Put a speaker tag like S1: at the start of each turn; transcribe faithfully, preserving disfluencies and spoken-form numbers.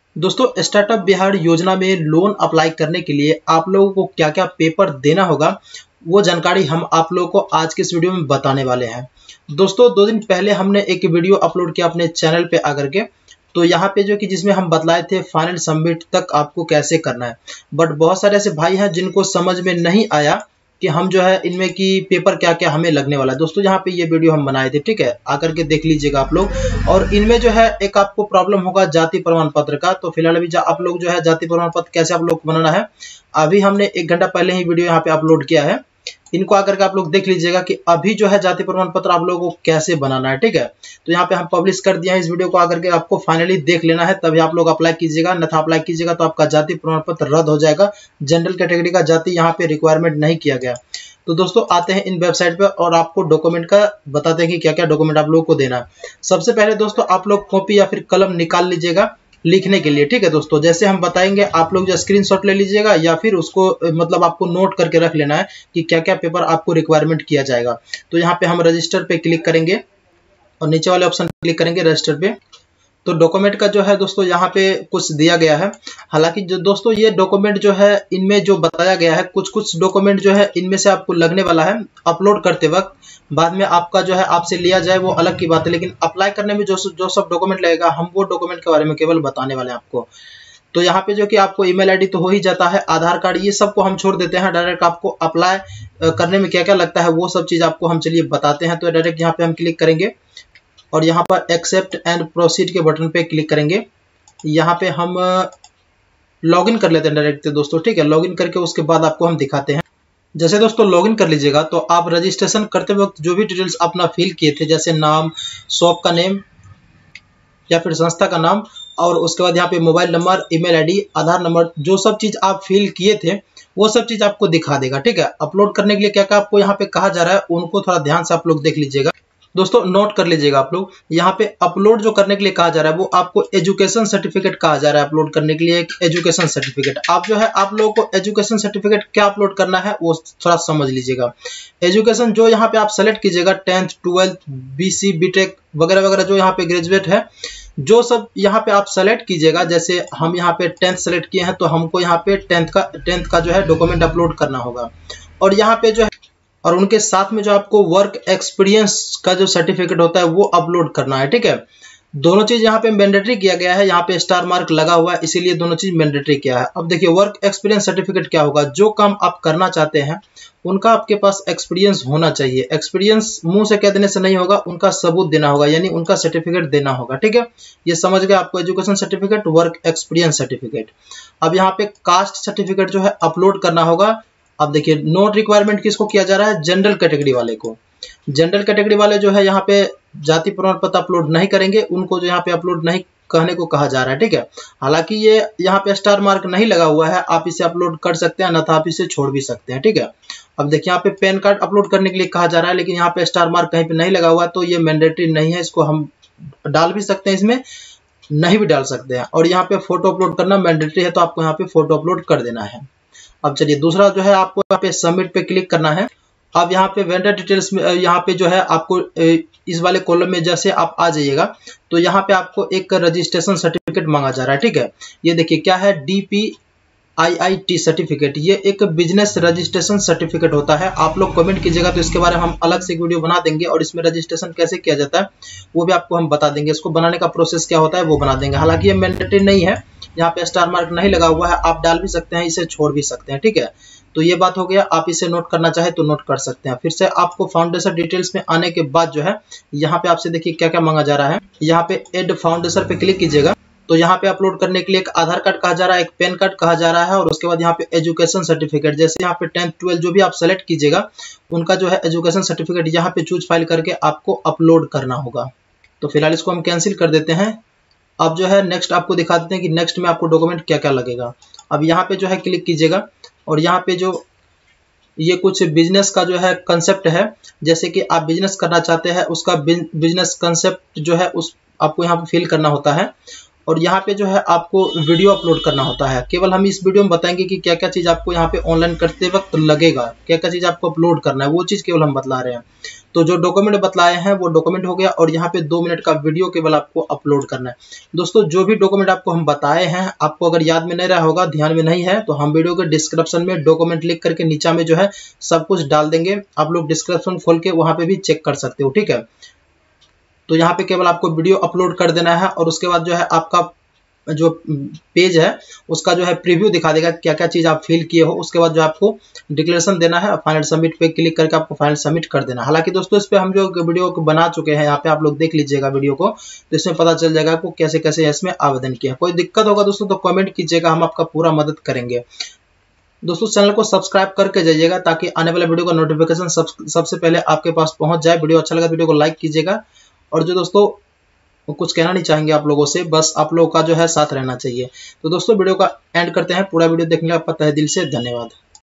S1: दोस्तों, स्टार्टअप बिहार योजना में लोन अप्लाई करने के लिए आप लोगों को क्या क्या पेपर देना होगा, वो जानकारी हम आप लोगों को आज के इस वीडियो में बताने वाले हैं। दोस्तों, दो दिन पहले हमने एक वीडियो अपलोड किया अपने चैनल पे आकर के, तो यहाँ पे जो कि जिसमें हम बतलाए थे फाइनल सबमिट तक आपको कैसे करना है। बट बहुत सारे ऐसे भाई हैं जिनको समझ में नहीं आया कि हम जो है इनमें की पेपर क्या क्या हमें लगने वाला है। दोस्तों, यहाँ पे ये वीडियो हम बनाए थे, ठीक है, आकर के देख लीजिएगा आप लोग। और इनमें जो है एक आपको प्रॉब्लम होगा जाति प्रमाण पत्र का। तो फिलहाल अभी आप लोग जो है जाति प्रमाण पत्र कैसे आप लोग को बनाना है, अभी हमने एक घंटा पहले ही वीडियो यहाँ पे अपलोड किया है। इनको आकर के आप लोग देख लीजिएगा कि अभी जो है जाति प्रमाण पत्र आप लोगों को कैसे बनाना है, ठीक है। तो यहाँ पे हम पब्लिश कर दिया है, इस वीडियो को आकर के आपको फाइनली देख लेना है, तभी आप लोग अप्लाई कीजिएगा। अन्यथा अप्लाई कीजिएगा तो आपका जाति प्रमाण पत्र रद्द हो जाएगा। जनरल कैटेगरी का जाति यहाँ पे रिक्वायरमेंट नहीं किया गया। तो दोस्तों, आते हैं इन वेबसाइट पे और आपको डॉक्यूमेंट का बताते हैं कि क्या क्या डॉक्यूमेंट आप लोगों को देना है। सबसे पहले दोस्तों, आप लोग कॉपी या फिर कलम निकाल लीजिएगा लिखने के लिए, ठीक है दोस्तों। जैसे हम बताएंगे आप लोग जो स्क्रीनशॉट ले लीजिएगा या फिर उसको मतलब आपको नोट करके रख लेना है कि क्या क्या पेपर आपको रिक्वायरमेंट किया जाएगा। तो यहाँ पे हम रजिस्टर पे क्लिक करेंगे और नीचे वाले ऑप्शन पे क्लिक करेंगे रजिस्टर पे। तो डॉक्यूमेंट का जो है दोस्तों यहाँ पे कुछ दिया गया है। हालांकि जो दोस्तों ये डॉक्यूमेंट जो है इनमें जो बताया गया है, कुछ कुछ डॉक्यूमेंट जो है इनमें से आपको लगने वाला है अपलोड करते वक्त। बाद में आपका जो है आपसे लिया जाए वो अलग की बात है, लेकिन अप्लाई करने में जो जो सब डॉक्यूमेंट लगेगा हम वो डॉक्यूमेंट के बारे में केवल बताने वाले हैं आपको। तो यहाँ पे जो कि आपको ईमेल आईडी तो हो ही जाता है, आधार कार्ड, ये सब को हम छोड़ देते हैं। डायरेक्ट आपको अप्लाई करने में क्या क्या लगता है वो सब चीज आपको हम चलिए बताते हैं। तो डायरेक्ट यहाँ पे हम क्लिक करेंगे और यहाँ पर एक्सेप्ट एंड प्रोसीड के बटन पे क्लिक करेंगे। यहाँ पे हम लॉगिन कर लेते हैं डायरेक्ट दोस्तों, ठीक है। लॉगिन करके उसके बाद आपको हम दिखाते हैं। जैसे दोस्तों लॉगिन कर लीजिएगा तो आप रजिस्ट्रेशन करते वक्त जो भी डिटेल्स अपना फिल किए थे, जैसे नाम, शॉप का नेम या फिर संस्था का नाम, और उसके बाद यहाँ पे mobile number, email ID, Aadhaar number, जो सब चीज आप फिल किए थे वो सब चीज आपको दिखा देगा, ठीक है। अपलोड करने के लिए क्या क्या आपको यहाँ पे कहा जा रहा है उनको थोड़ा ध्यान से आप लोग देख लीजिएगा। दोस्तों नोट कर लीजिएगा आप लोग, यहाँ पे अपलोड जो करने के लिए कहा जा रहा है वो आपको एजुकेशन सर्टिफिकेट कहा जा रहा है। अपलोड करने के लिए एक एजुकेशन सर्टिफिकेट, आप जो है आप लोगों को एजुकेशन सर्टिफिकेट क्या अपलोड करना है वो थोड़ा समझ लीजिएगा। एजुकेशन जो यहाँ पे आप सेलेक्ट कीजिएगा, टेंथ, ट्वेल्थ, बीसी, बीटेक वगैरह वगैरह, जो यहाँ पे ग्रेजुएट है, जो सब यहाँ पे आप सेलेक्ट कीजिएगा। जैसे हम यहाँ पे टेंथ सेलेक्ट किए हैं तो हमको यहाँ पे टेंथ का टेंथ का जो है डॉक्यूमेंट अपलोड करना होगा। और यहाँ पे जो है और उनके साथ में जो आपको वर्क एक्सपीरियंस का जो सर्टिफिकेट होता है वो अपलोड करना है, ठीक है। दोनों चीज यहाँ पे मैंडेटरी किया गया है, यहाँ पे स्टार मार्क लगा हुआ है, इसीलिए दोनों चीज मैंडेटरी किया है। अब देखिए वर्क एक्सपीरियंस सर्टिफिकेट क्या होगा, जो काम आप करना चाहते हैं उनका आपके पास एक्सपीरियंस होना चाहिए। एक्सपीरियंस मुंह से कह देने से नहीं होगा, उनका सबूत देना होगा, यानी उनका सर्टिफिकेट देना होगा, ठीक है। ये समझ गए आपको, education certificate, work experience certificate. अब यहाँ पे कास्ट सर्टिफिकेट जो है अपलोड करना होगा। अब देखिए नोट रिक्वायरमेंट किसको किया जा रहा है, जनरल कैटेगरी वाले को। जनरल कैटेगरी वाले जो है यहाँ पे जाति प्रमाण पत्र अपलोड नहीं करेंगे, उनको जो यहाँ पे अपलोड नहीं कहने को कहा जा रहा है, ठीक है। हालांकि ये यहाँ पे स्टार मार्क नहीं लगा हुआ है, आप इसे अपलोड कर सकते हैं, अन्यथा आप इसे छोड़ भी सकते हैं, ठीक है। अब देखिए यहाँ पे पैन कार्ड अपलोड करने के लिए कहा जा रहा है, लेकिन यहाँ पे स्टार मार्क कहीं पे नहीं लगा हुआ है, तो ये मैंडेटरी नहीं है, इसको हम डाल भी सकते हैं, इसमें नहीं भी डाल सकते हैं। और यहाँ पे फोटो अपलोड करना मैंडेटरी है, तो आपको यहाँ पे फोटो अपलोड कर देना है। अब चलिए दूसरा जो है आपको यहाँ पे सबमिट पे क्लिक करना है। अब यहाँ पे वेंडर डिटेल्स में यहाँ पे जो है आपको इस वाले कॉलम में जैसे आप आ जाइएगा तो यहाँ पे आपको एक रजिस्ट्रेशन सर्टिफिकेट मांगा जा रहा है, ठीक है। ये देखिए क्या है, D P I I T certificate, ये एक बिजनेस रजिस्ट्रेशन सर्टिफिकेट होता है। आप लोग कमेंट कीजिएगा तो इसके बारे में हम अलग से वीडियो बना देंगे, और इसमें रजिस्ट्रेशन कैसे किया जाता है वो भी आपको हम बता देंगे। इसको बनाने का प्रोसेस क्या होता है वो बना देंगे। हालांकि ये मैंडेटरी नहीं है, यहाँ पे स्टार मार्क नहीं लगा हुआ है, आप डाल भी सकते हैं, इसे छोड़ भी सकते हैं, ठीक है। तो ये बात हो गया, आप इसे नोट करना चाहे तो नोट कर सकते हैं। फिर से आपको फाउंडेशन डिटेल्स में आने के बाद जो है यहाँ पे आपसे देखिए क्या क्या मांगा जा रहा है। यहाँ पे एड फाउंडेशन पे क्लिक कीजिएगा, तो यहाँ पे अपलोड करने के लिए एक आधार कार्ड कहा जा रहा है, एक पैन कार्ड कहा जा रहा है, और उसके बाद यहाँ पे एजुकेशन सर्टिफिकेट, जैसे यहाँ पे टेंथ ट्वेल्थ जो भी आप सेलेक्ट कीजिएगा उनका जो है एजुकेशन सर्टिफिकेट यहाँ पे चूज फाइल करके आपको अपलोड करना होगा। तो फिलहाल इसको हम कैंसिल कर देते हैं। अब जो है नेक्स्ट आपको दिखा देते हैं कि नेक्स्ट में आपको डॉक्यूमेंट क्या क्या लगेगा। अब यहाँ पे जो है क्लिक कीजिएगा और यहाँ पे जो ये कुछ बिजनेस का जो है कंसेप्ट है, जैसे कि आप बिजनेस करना चाहते हैं उसका बिजनेस कंसेप्ट जो है उस आपको यहाँ पे फिल करना होता है। और यहाँ पे जो है आपको वीडियो अपलोड करना होता है। केवल हम इस वीडियो में बताएंगे कि क्या क्या चीज़ आपको यहाँ पे ऑनलाइन करते वक्त लगेगा, क्या क्या चीज़ आपको अपलोड करना है, वो चीज़ केवल हम बतला रहे हैं। तो जो डॉक्यूमेंट बतलाए हैं वो डॉक्यूमेंट हो गया, और यहाँ पे दो मिनट का वीडियो केवल आपको अपलोड करना है। दोस्तों जो भी डॉक्यूमेंट आपको हम बताए हैं, आपको अगर याद में नहीं रहा होगा, ध्यान में नहीं है, तो हम वीडियो के डिस्क्रिप्शन में डॉक्यूमेंट लिख करके नीचे में जो है सब कुछ डाल देंगे, आप लोग डिस्क्रिप्शन खोल के वहां पे भी चेक कर सकते हो, ठीक है। तो यहाँ पे केवल आपको वीडियो अपलोड कर देना है, और उसके बाद जो है आपका जो पेज है उसका जो है प्रीव्यू दिखा देगा क्या क्या चीज आप फिल किए हो। उसके बाद जो आपको डिक्लेरेशन देना है, फाइनल सबमिट पे क्लिक करके आपको फाइनल सबमिट कर देना। हालांकि दोस्तों इस पे हम जो वीडियो को बना चुके हैं, यहाँ पे आप लोग देख लीजिएगा वीडियो को, तो इसमें पता चल जाएगा आपको कैसे कैसे इसमें आवेदन किया। कोई दिक्कत होगा दोस्तों तो कमेंट कीजिएगा, हम आपका पूरा मदद करेंगे। दोस्तों चैनल को सब्सक्राइब करके जाइएगा ताकि आने वाले वीडियो का नोटिफिकेशन सब, सबसे पहले आपके पास पहुंच जाए। वीडियो अच्छा लगा वीडियो को लाइक कीजिएगा, और जो दोस्तों कुछ कहना नहीं चाहेंगे आप लोगों से, बस आप लोगों का जो है साथ रहना चाहिए। तो दोस्तों वीडियो का एंड करते हैं। पूरा वीडियो देखने का तहे दिल से धन्यवाद।